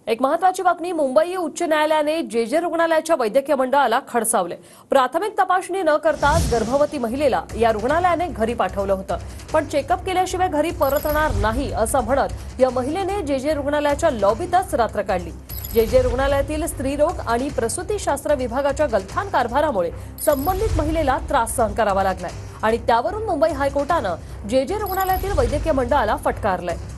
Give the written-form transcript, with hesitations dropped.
एक महत्वाची बातमी मुंबई उच्च न्यायालयाने जे रुग्णालयाच्या वैद्यकीय मंडळाला खडसावले। प्राथमिक तपासणी न करताच गर्भवती महिलेला या रुग्णालयाने घरी पाठवलं होतं, पण चेकअप केल्याशिवाय घरी परतणार नाही असं म्हणत या महिलेने जे रुग्णालयाच्या लॉबीतच रात्र काढली। जे रुग्णालयातील स्त्रीरोग आणि प्रसूतीशास्त्र विभागाच्या गलथान कारभारामुळे संबंधित महिलेला त्रास सहन करावा लागलाय आणि त्यावरून मुंबई हायकोर्टानं जे रुग्णालयातील वैद्यकीय मंडळाला फटकारलंय।